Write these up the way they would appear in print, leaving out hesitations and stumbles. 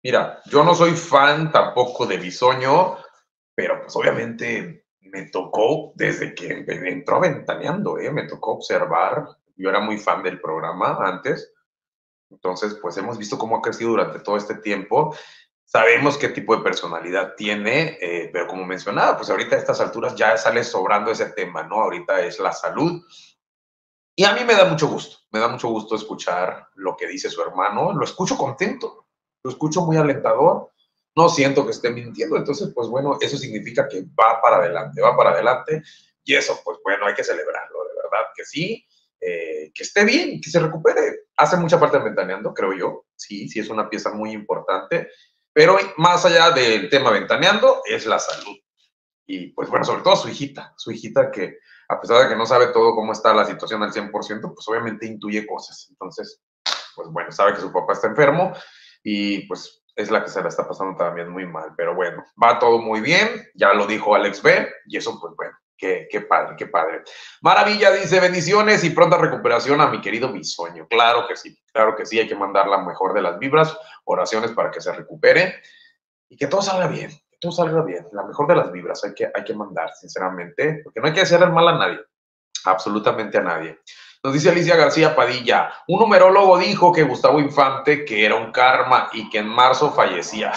Mira, yo no soy fan tampoco de Bisoño, pero pues obviamente me tocó desde que entró Ventaneando, me tocó observar. Yo era muy fan del programa antes, entonces pues hemos visto cómo ha crecido durante todo este tiempo. Sabemos qué tipo de personalidad tiene, pero como mencionaba, pues ahorita a estas alturas ya sale sobrando ese tema, ¿no? Ahorita es la salud. Y a mí me da mucho gusto escuchar lo que dice su hermano, lo escucho contento, lo escucho muy alentador, no siento que esté mintiendo, entonces pues bueno, eso significa que va para adelante y eso pues bueno, hay que celebrarlo, de verdad que sí, que esté bien, que se recupere. Hace mucha parte de Ventaneando, creo yo, sí, sí es una pieza muy importante, pero más allá del tema Ventaneando es la salud. Y pues bueno, sobre todo su hijita que a pesar de que no sabe todo cómo está la situación al 100%, pues obviamente intuye cosas. Entonces, pues bueno, sabe que su papá está enfermo y pues es la que se la está pasando también muy mal. Pero bueno, va todo muy bien, ya lo dijo Alex B, y eso pues bueno, qué padre, qué padre. Maravilla dice, bendiciones y pronta recuperación a mi querido Bisoño. Claro que sí, hay que mandar la mejor de las vibras, oraciones para que se recupere y que todo salga bien, que todo salga bien. La mejor de las vibras hay que mandar, sinceramente, porque no hay que hacer el mal a nadie, absolutamente a nadie. Nos dice Alicia García Padilla, un numerólogo dijo que Gustavo Infante, que era un karma y que en marzo fallecía.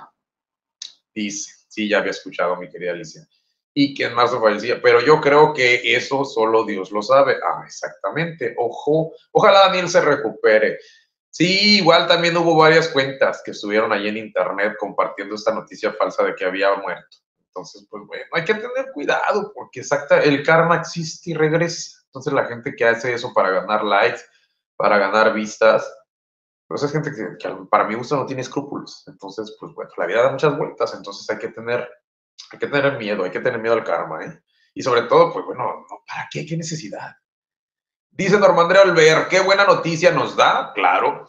Dice, sí, ya había escuchado, mi querida Alicia. Y que en marzo fallecía, pero yo creo que eso solo Dios lo sabe. Ah, exactamente. Ojalá Daniel se recupere. Sí, igual también hubo varias cuentas que estuvieron ahí en internet compartiendo esta noticia falsa de que había muerto. Entonces, pues bueno, hay que tener cuidado porque el karma existe y regresa. Entonces la gente que hace eso para ganar likes, para ganar vistas, pues es gente que para mi gusto no tiene escrúpulos. Entonces, pues bueno, la vida da muchas vueltas, entonces hay que tener miedo, hay que tener miedo al karma, ¿eh? Y sobre todo, pues bueno, no, ¿para qué? ¿Qué necesidad? Dice Normandre Olver, qué buena noticia nos da, claro,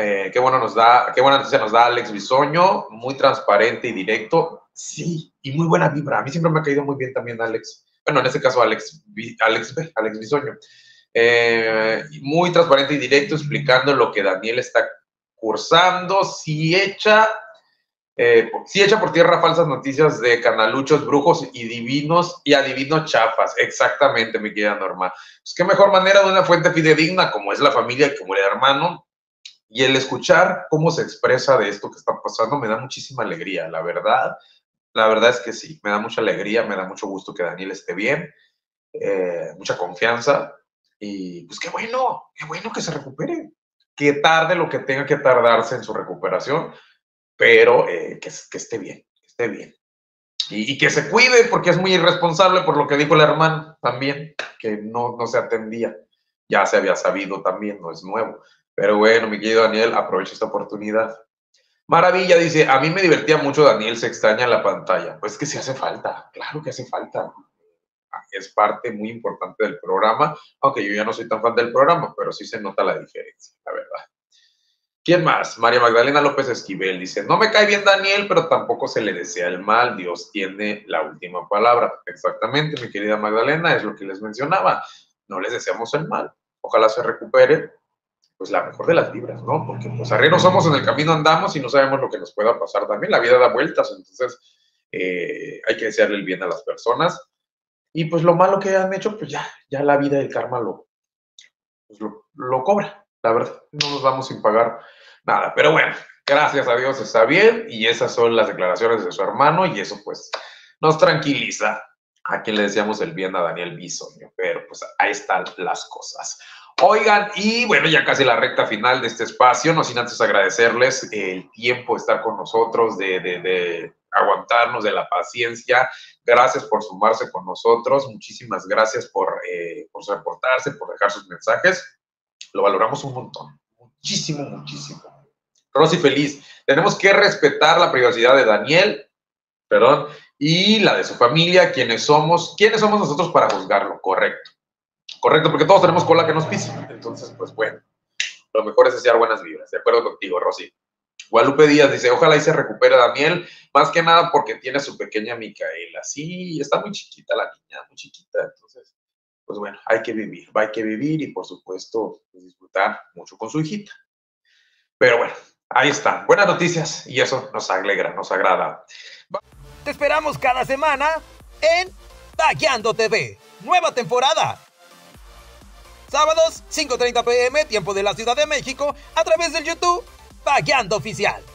qué buena noticia nos da Alex Bisoño, muy transparente y directo, sí, y muy buena vibra. A mí siempre me ha caído muy bien también Alex, bueno, en este caso Alex Bisoño. Muy transparente y directo, explicando lo que Daniel está cursando, sí echa por tierra falsas noticias de canaluchos, brujos y divinos y adivinos chafas. Exactamente, mi querida Norma. Pues qué mejor manera de una fuente fidedigna como es la familia y como el hermano. Y el escuchar cómo se expresa de esto que está pasando me da muchísima alegría, la verdad. La verdad es que sí, me da mucha alegría, me da mucho gusto que Daniel esté bien, mucha confianza. Y pues qué bueno que se recupere. Que tarde lo que tenga que tardarse en su recuperación, pero que esté bien, que esté bien. Y que se cuide porque es muy irresponsable por lo que dijo el hermano también, que no se atendía. Ya se había sabido también, no es nuevo. Pero bueno, mi querido Daniel, aprovecho esta oportunidad. Maravilla dice, a mí me divertía mucho Daniel, se extraña en la pantalla. Pues que sí hace falta, claro que hace falta. Es parte muy importante del programa, aunque yo ya no soy tan fan del programa, pero sí se nota la diferencia, la verdad. ¿Quién más? María Magdalena López Esquivel dice, no me cae bien Daniel, pero tampoco se le desea el mal, Dios tiene la última palabra. Exactamente, mi querida Magdalena, es lo que les mencionaba, no les deseamos el mal, ojalá se recupere, pues la mejor de las vibras, ¿no? Porque pues arrieros somos, en el camino andamos y no sabemos lo que nos pueda pasar también, la vida da vueltas, entonces hay que desearle el bien a las personas y pues lo malo que han hecho, pues ya la vida y el karma pues lo cobra, la verdad, no nos vamos sin pagar nada, pero bueno, gracias a Dios está bien y esas son las declaraciones de su hermano y eso pues nos tranquiliza. A quien le deseamos el bien a Daniel Bisoño, pero pues ahí están las cosas. Oigan, y bueno, ya casi la recta final de este espacio, no sin antes agradecerles el tiempo de estar con nosotros, de aguantarnos, de la paciencia. Gracias por sumarse con nosotros, muchísimas gracias por reportarse, por dejar sus mensajes. Lo valoramos un montón, muchísimo, muchísimo. Rosy feliz, tenemos que respetar la privacidad de Daniel, perdón, y la de su familia, quiénes somos nosotros para juzgarlo, correcto, correcto, porque todos tenemos cola que nos pisa, entonces, pues bueno, lo mejor es desear buenas vibras, de acuerdo contigo, Rosy. Guadalupe Díaz dice, ojalá y se recupere Daniel, más que nada porque tiene a su pequeña Micaela. Sí, está muy chiquita la niña, muy chiquita, entonces, pues bueno, hay que vivir y por supuesto pues, disfrutar mucho con su hijita. Pero bueno, Ahí está, buenas noticias y eso nos alegra, nos agrada. Te esperamos cada semana en Tagueando TV, nueva temporada. Sábados, 5:30 p.m., tiempo de la Ciudad de México, a través del YouTube Tagueando Oficial.